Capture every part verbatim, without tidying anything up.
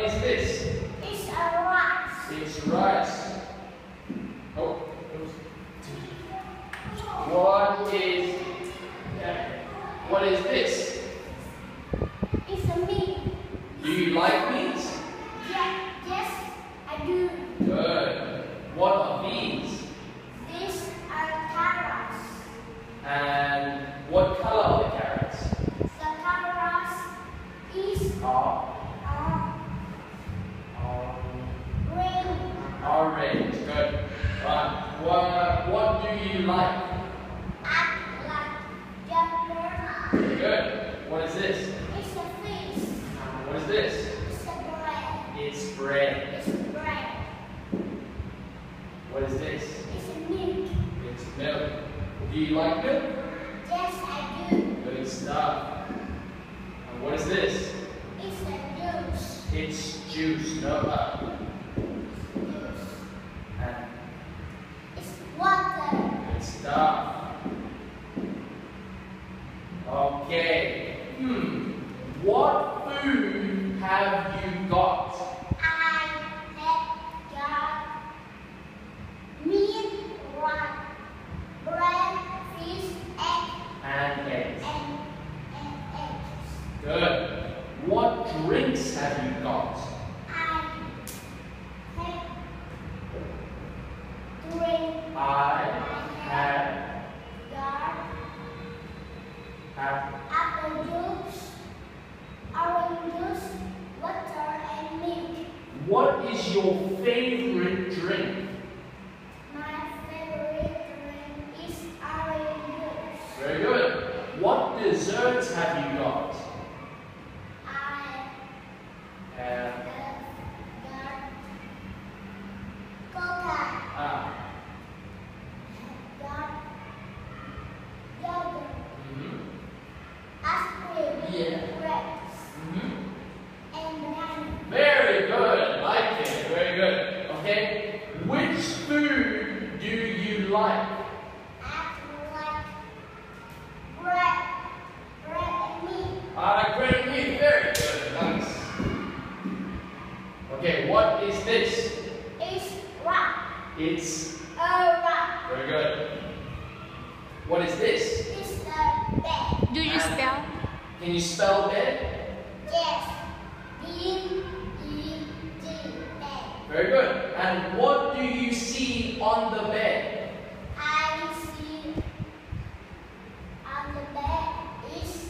is this? It's a rice. It's rice. Oh. What is What is this? It's a meat. Do you like meat? Yeah, yes, I do. Good. What are these? These are carrots. And what color are the carrots? The carrots is Are uh, green. orange. Good. Right. What What do you like? I like jumper. Good. What is this? It's a fish. What is this? It's a bread. It's bread. It's bread. What is this? It's a milk. It's milk. Do you like milk? Yes, I do. Good stuff. And what is this? It's a juice. It's juice. No. Uh, Juice. and It's water. good stuff. Okay. Hmm. What food have you got? I have got meat, rice, bread, fish, egg, And eggs. and, and eggs. Good. What drinks have you got? I have drink. I have Got have apple juice, orange juice, water, and milk. What is your favorite drink? My favorite drink is orange juice. Very good. What desserts have you got? I Have have got coca. ah. Got yogurt, Mhm. ice cream, Yeah. grapes, Mhm. and banana. Very good. Like it. Very good. Okay. Which food do you like? I like bread, bread and meat. Ah, great meat. Very good. Nice. Okay. What is this? It's rock, It's a rock. very good. What is this? It's a bed. Do you spell? Can you spell bed? Yes, B E D bed. Very good. And what do you see on the bed? I see on the bed is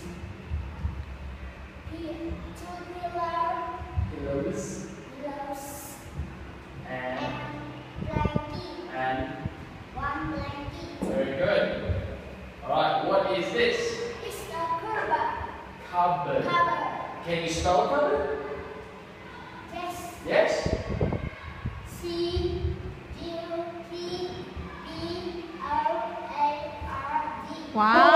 here two pillow, Pillows pillows, and and blanket. and One blanket. very good. All right. What is this? It's a cupboard. Cupboard. Cupboard. Can you spell cupboard? Yes. Yes. C U P B O A R D. Wow.